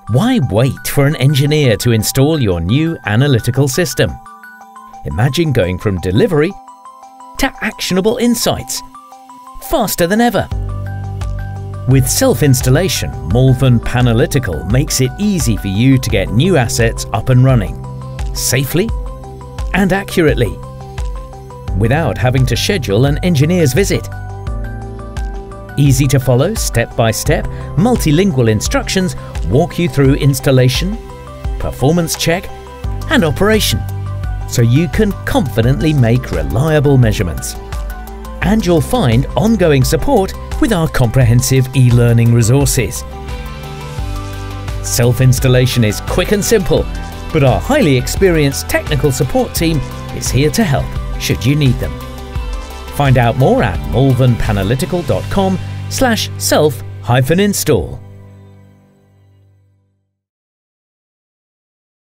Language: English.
Why wait for an engineer to install your new analytical system? Imagine going from delivery to actionable insights faster than ever. With self-installation, Malvern Panalytical makes it easy for you to get new assets up and running, safely and accurately, without having to schedule an engineer's visit. Easy to follow, step-by-step, multilingual instructions walk you through installation, performance check and operation, so you can confidently make reliable measurements. And you'll find ongoing support with our comprehensive e-learning resources. Self-installation is quick and simple, but our highly experienced technical support team is here to help should you need them. Find out more at malvernpanalytical.com/self-install.